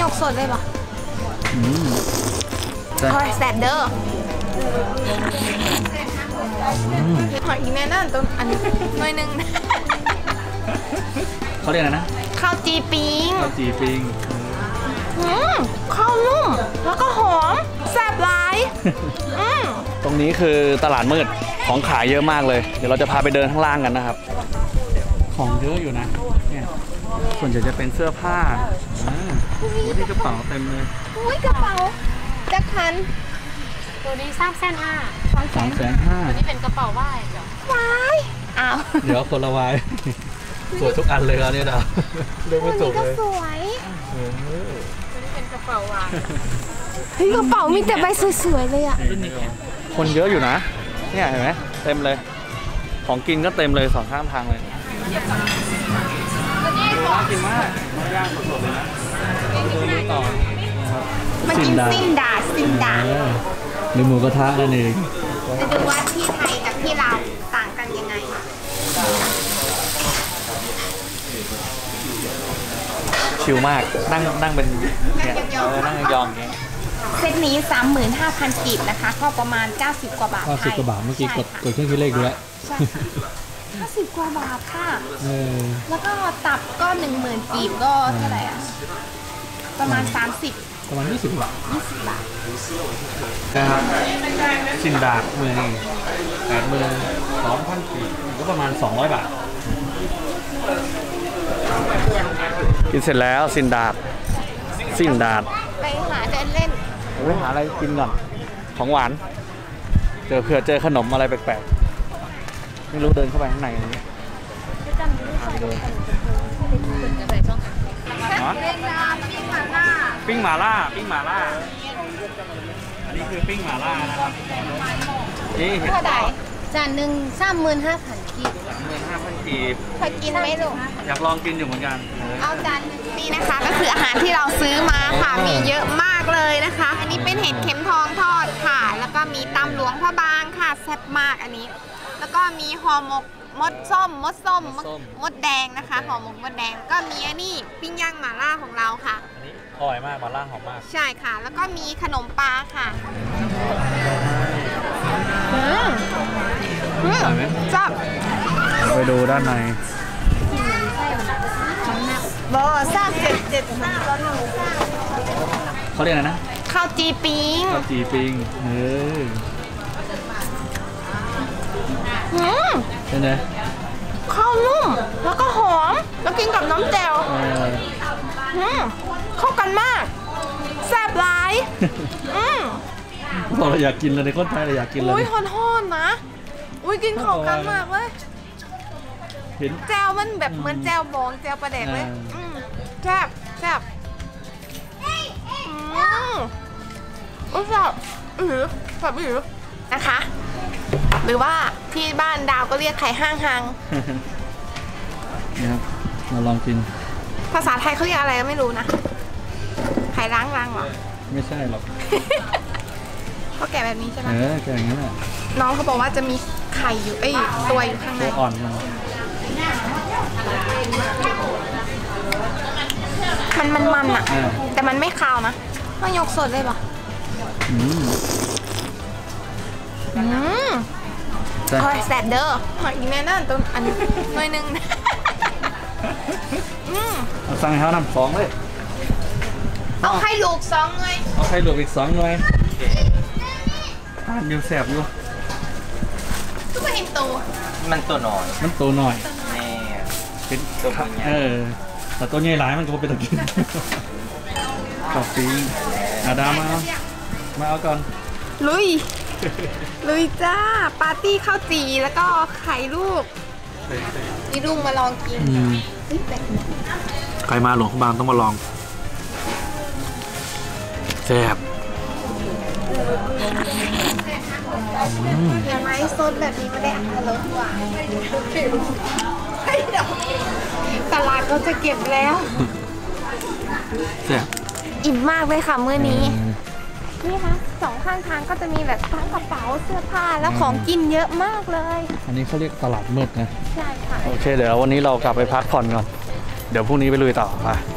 ยกสดเลยปะโอ้ยแสบเด้อหอยอีแม่นั่นตัวอันนี้หน่อยนึงเขาเรียกอะไรนะข้าวจีปิงข้าวนุ่มแล้วก็หอมแซ่บหลายตรงนี้คือตลาดมืดของขายเยอะมากเลยเดี๋ยวเราจะพาไปเดินข้างล่างกันนะครับของเยอะอยู่นะเนี่ยส่วนใหญ่จะเป็นเสื้อผ้านี่กระเป๋าเต็มเลยอุ้ยกระเป๋าจะคันตัวนี้350,000 250,000 ตัวนี้เป็นกระเป๋าไหว้จ้ะวายอ้าวเดี๋ยวคนละวายสวยทุกอันเลยครับเนี่ยนะเดินไม่จบเลยสวยตัวนี้เป็นกระเป๋าหวานเฮ้ยกระเป๋ามีแต่ใบสวยๆเลยอ่ะคนเยอะอยู่นะเนี่ยเห็นไหมเต็มเลยของกินก็เต็มเลยสองข้างทางเลยน่ากินมากย่างสดๆเลยนะต่อมากินซินดาหรือหมูกระทะนั่นเองจะดูว่าที่ไทยกับที่ลาวต่างกันยังไงชิลมากนั่งเป็นเนี่ยนั่งยองๆอย่างเงี้ยเซตนี้ 35,000 กีบนะคะก็ประมาณ90 กว่าบาท 90 กว่าบาทเมื่อกี้กดเครื่องคิดเลขดูแล้วใช่ค่ะ50 กว่าบาทค่ะแล้วก็ตับก็ 10,000 กีบก็เท่าไหร่อ่ะประมาณ30 ประมาณ20 บาทนะครับชินดาเมือง82,000 กีบก็ประมาณ200 บาทกินเสร็จแล้วซินดาดไปหาเดินเล่นไปหาอะไรกินก่อนของหวานเผื่อเจอขนมอะไรแปลกๆไม่รู้เดินเข้าไปข้างในนี้ปิ้งหม่าล่าอันนี้คือปิ้งหม่าล่านะครับนี่เห็นจานหนึ่ง35,000 กีบ 35,000 กีบเคยกินไหมลูกอยากลองกินอยู่เหมือนกันเอาจานนี้นะคะก็คืออาหารที่เราซื้อมาค่ะมีเยอะมากเลยนะคะอันนี้เป็นเห็ดเข็มทองทอดค่ะแล้วก็มีตำหลวงพระบางค่ะแซ่บมากอันนี้แล้วก็มีห่อหมกมดส้มมดแดงนะคะห่อหมกมดแดงก็มีอันนี้ปิ้งย่างหม่าล่าของเราค่ะอันนี้อร่อยมากหม่าล่าหอมมากใช่ค่ะแล้วก็มีขนมปลาค่ะจับไปดูด้านในบอซ่า7 เขาเรียกอะไรนะข้าวจีปิงเป็นไงข้าวนุ่มแล้วก็หอมแล้วกินกับน้ำแจ่วเข้ากันมากแซ่บหลายเราอยากกินเลยในคนไทยเราอยากกินเลยอุ้ยทอดนะอุ้ยกินเข้ากันมากเลยแจ่วมันแบบเหมือนแจ่วบองแจ่วปลาแดกเลยแซ่บโอ้แซ่บแบบนะคะหรือว่าที่บ้านดาวก็เรียกไข่ห้างนี่ครับมาลองกินภาษาไทยเขาเรียกอะไรก็ไม่รู้นะไข่ล้างหรอไม่ใช่หรอกเขาแกะแบบนี้ใช่ไหมแกะอย่างนั้นแหละน้องเขาบอกว่าจะมีไข่อยู่ตัวอยู่ข้างในตัวอ่อนมันอ่ะแต่มันไม่คาวนะต้องยกสดเลยป่ะโอ้ยแสบเด้อหอยอีแม่นั่นตัวอันนี้หน่อยนึงสั่งให้เขานำ2เลยเอาไข่ลูก2หน่อยเอาไข่ลูกอีก2หน่อยอยู่แสบอยู่ทุกคนเห็นตัวมันตัวหน่อยนี่เป็นตัวแต่ตัวใหญ่หลายมันก็เป็นตะกินขอบคุณอาดามาเอาก่อนลุยจ้าปาร์ตี้ข้าวจีแล้วก็ไข่ลูกนี่ลุงมาลองกินใครมาหลวงพระบางต้องมาลองแซ่บอย่างไรซดแบบนี้ไม่ได้อัตรสหวานตลาดก็จะเก็บแล้วแซ่บอิ่มมากเลยค่ะมื้อนี้นี่ค่ะ2ข้างทางก็จะมีแบบทั้งกระเป๋าเสื้อผ้าแล้วของกินเยอะมากเลยอันนี้เขาเรียกตลาดมืดนะใช่ค่ะโอเคเดี๋ยววันนี้เรากลับไปพักผ่อนก่อนเดี๋ยวพรุ่งนี้ไปลุยต่อค่ะ